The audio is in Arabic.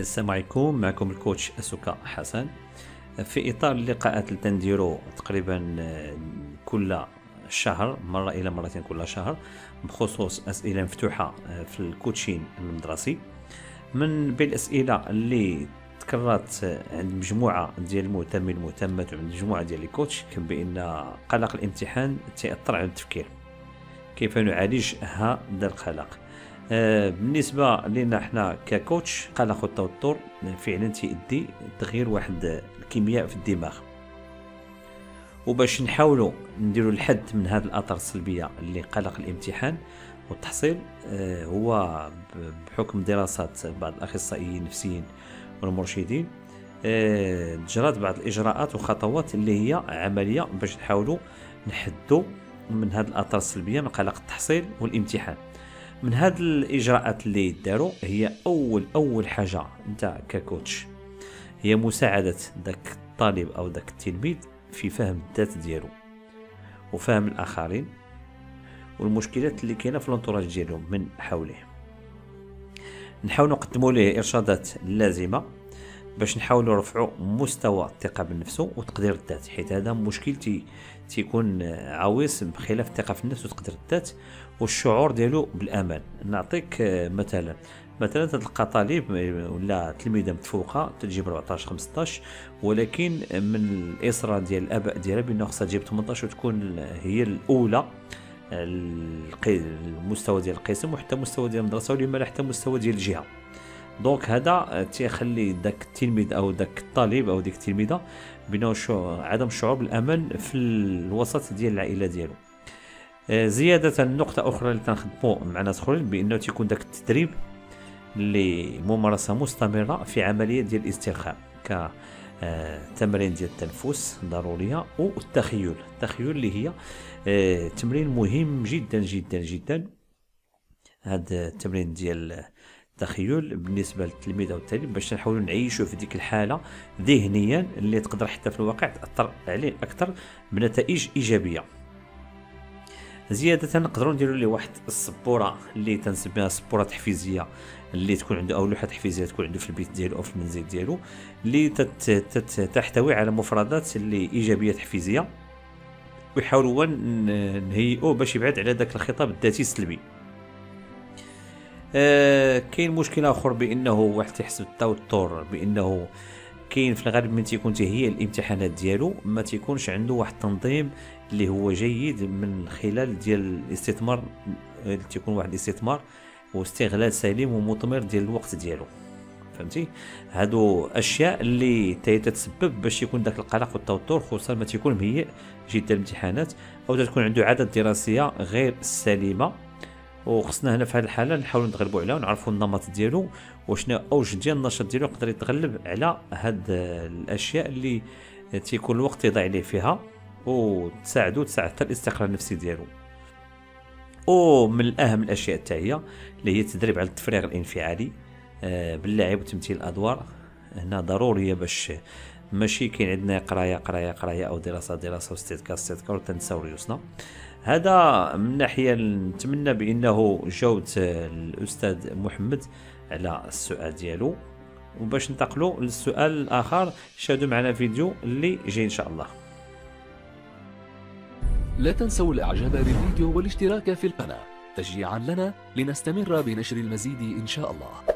السلام عليكم، معكم الكوتش أسوكا حسن. في إطار اللقاءات اللي تنديرو تقريبا كل شهر، مرة إلى مرتين كل شهر، بخصوص أسئلة مفتوحة في الكوتشين المدرسي. من بين الأسئلة اللي تكررت عند مجموعة ديال المهتمين المهتمات وعند مجموعة ديال الكوتش كان بأن قلق الامتحان تأثر على التفكير، كيف نعالج هذا القلق؟ بالنسبة لنا احنا ككوتش، قلق التوتر فعلا تيؤدي تغيير واحد الكيمياء في الدماغ، وباش نحاولوا نديروا الحد من هذه الآثار السلبية اللي قلق الامتحان والتحصيل، هو بحكم دراسات بعض الأخصائيين النفسيين والمرشدين جرات بعض الإجراءات وخطوات اللي هي عملية باش نحاولوا نحدوا من هذه الآثار السلبية من قلق التحصيل والامتحان. من هذه الإجراءات اللي داروا هي أول حاجة أنت ككوتش هي مساعدة ذاك الطالب أو ذاك التلميذ في فهم الذات ديالو وفهم الآخرين والمشكلات اللي كاينة في الانطراج ديالهم من حوله. نحاول نقدموا له إرشادات لازمة باش نحاولوا نرفعوا مستوى الثقة بالنفس وتقدير الذات، حيت هذا مشكل تيكون عويص بخلاف الثقة في النفس وتقدير الذات والشعور ديالو بالامان. نعطيك مثلا تلقى طالب ولا تلميذه متفوقه تجيب 14 15، ولكن من الاصرار ديال الاباء ديالها بانه خصها تجيب 18 وتكون هي الاولى المستوى ديال القسم وحتى مستوى ديال المدرسه ولما حتى مستوى ديال الجهه. دونك هذا تيخلي داك التلميذ او داك الطالب او ديك التلميذه بانه عدم الشعور بالامان في الوسط ديال العائله ديالو. زيادة نقطة أخرى اللي تنخدمو مع ناس أخرين بأنه تيكون داك التدريب اللي ممارسة مستمرة في عملية ديال الاسترخاء كتمرين ديال التنفس ضرورية، والتخيل اللي هي تمرين مهم جدا جدا جدا. هذا التمرين ديال التخيل بالنسبة للتلميذ أو الطالب باش نحاولوا نعيشوا في ديك الحالة ذهنيا اللي تقدر حتى في الواقع تأثر عليه أكثر بنتائج إيجابية. زيادة نقدروا نديروا ليه واحد السبوره اللي تنسميها سبوره تحفيزيه اللي تكون عنده او لوحه تحفيزيه تكون عنده في البيت ديالو او في المنزل ديالو اللي تحتوي على مفردات اللي ايجابيه تحفيزيه، ويحاولوا نهيئوه باش يبعد على ذاك الخطاب الذاتي السلبي. كاين مشكله اخر بانه واحد تيحس بالتوتر بانه كاين في الغالب من تيكون تهيئ الامتحانات ديالو ما تيكونش عنده واحد التنظيم اللي هو جيد من خلال ديال الاستثمار، تيكون واحد الاستثمار واستغلال سليم ومثمر ديال الوقت ديالو. فهمتي؟ هادو اشياء اللي تتسبب باش يكون داك القلق والتوتر، خصوصا ما تيكون مهيئ جدا الامتحانات او تكون عنده عادات دراسيه غير سليمه. وخصنا هنا في هذه الحاله نحاولوا نتغلبوا عليها ونعرفوا النمط ديالو وشنو اوج ديال النشاط ديالو يقدر يتغلب على هاد الاشياء اللي تيكون الوقت يضيع عليه فيها، وتساعد حتى الاستقرار النفسي ديالو. ومن الاهم الاشياء التاليه اللي هي التدريب على التفريغ الانفعالي باللعب وتمثيل الادوار. هنا ضروريه باش ماشي كاين عندنا قرايه او دراسه واستذكار وتنساو ريوسنا. هذا من ناحيه نتمنى بانه جاوبت الاستاذ محمد على السؤال ديالو، وباش ننتقلوا للسؤال الاخر شاهدوا معنا فيديو اللي جاي ان شاء الله. لا تنسوا الاعجاب بالفيديو والاشتراك في القناة تشجيعا لنا لنستمر بنشر المزيد ان شاء الله.